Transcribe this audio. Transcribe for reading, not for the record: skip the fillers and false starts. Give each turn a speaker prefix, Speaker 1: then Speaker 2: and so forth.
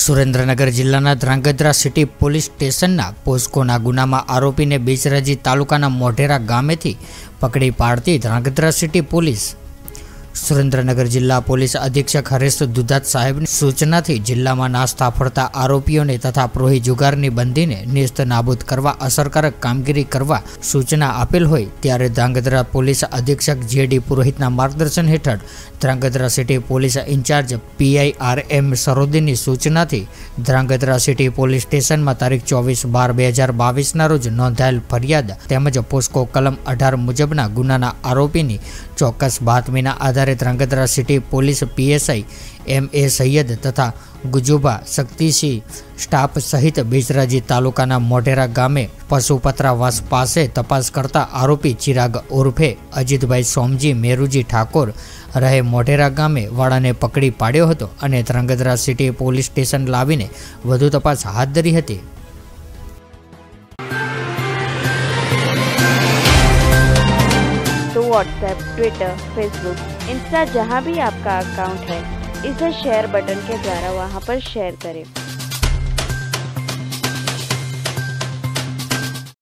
Speaker 1: સુરેન્દ્રનગર જિલ્લાના Dhrangadhra city police સ્ટેશનના પોસ્કોના ગુનામાં આરોપીને બેચરાજી તાલુકાના મોઢેરા ગામેથી પકડી પાડતી ધ્રાંગધ્રા સિટી પોલીસ સુરેન્દ્રનગર જિલ્લા પોલીસ અધિક્ષક હરેશ દુધાત સાહેબની સૂચનાથી જિલ્લામાં નાસ્તા ફરતા આરોપીઓને તથા પ્રોહી જુગારની બંધીને નેસ્ત નાબૂદ કરવા અસરકારક કામગીરી કરવા સૂચના આપેલ હોય ત્યારે ધ્રાંગધ્રા પોલીસ અધિક્ષક જેડી પુરોહિતના માર્ગદર્શન હેઠળ Dhrangadhra city police incharge PIRM સરોદીની સૂચનાથી ધ્રાંગધ્રા સિટી પોલીસ સ્ટેશનમાં તારીખ 24/12/2022ના રોજ નોંધાયેલ ફરિયાદ તેમજ પોસ્કો કલમ 18 મુજબના ગુનાના આરોપીની ચોક્કસ બાતમીના આધારે Dhrangadhra city police PSI MA Sayed તથા ગુજુભા શક્તિસિંહ સ્ટાફ સહિત બેચરાજી તાલુકાના મોઢેરા ગામે પશુપત્રાવાસ પાસે તપાસ કરતા આરોપી ચિરાગ ઉર્ફે અજીતભાઈ સોમજી મેરુજી ઠાકોર રહે મોઢેરા ગામે વાળાને પકડી પાડ્યો હતો અને ધ્રાંગધ્રા સિટી પોલીસ સ્ટેશન લાવીને વધુ તપાસ હાથ ધરી હતી।
Speaker 2: तो व्हाट्सएप, ट्विटर, फेसबुक, इंस्टा जहाँ भी आपका अकाउंट है, इसे शेयर बटन के द्वारा वहाँ पर शेयर करें।